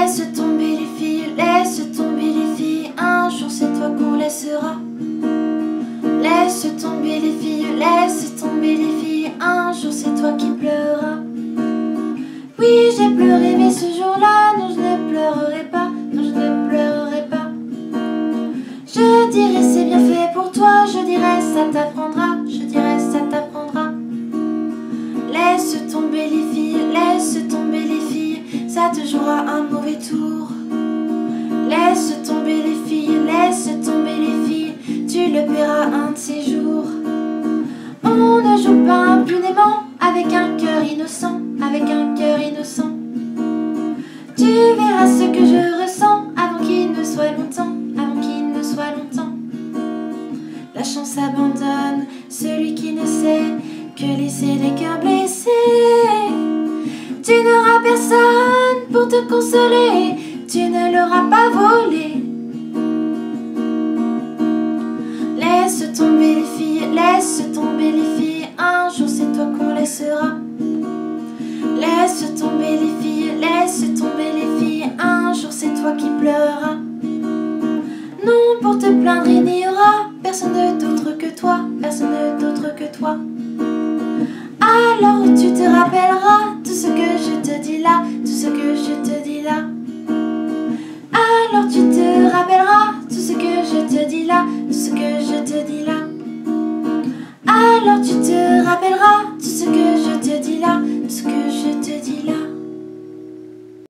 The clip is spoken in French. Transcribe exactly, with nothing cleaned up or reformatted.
Laisse tomber les filles, laisse tomber les filles, un jour c'est toi qu'on laissera. Laisse tomber les filles, laisse tomber les filles, un jour c'est toi qui pleureras. Oui, j'ai pleuré, mais ce jour-là, non, je ne pleurerai pas, non, je ne pleurerai pas. Je dirais c'est bien fait pour toi, je dirais ça t'apprendra, je dirais ça t'apprendra. Laisse tomber les filles, laisse tomber les filles, ça te jouera un mauvais tour. Laisse tomber les filles, laisse tomber les filles, tu le paieras un de ces jours. On ne joue pas impunément avec un cœur innocent, avec un cœur innocent. Tu verras ce que je ressens avant qu'il ne soit longtemps, avant qu'il ne soit longtemps. La chance abandonne celui qui ne sait que laisser des cœurs blessés. Tu n'auras personne pour te consoler, tu ne l'auras pas volé. Laisse tomber les filles, laisse tomber les filles, un jour c'est toi qu'on laissera. Laisse tomber les filles, laisse tomber les filles, un jour c'est toi qui pleureras. Non, pour te plaindre il n'y aura personne d'autre que toi, personne d'autre que toi. Alors tu te rappelleras tout ce que je te dis là, tout ce que je te dis là. Alors tu te rappelleras tout ce que je te dis là, tout ce que je te dis là.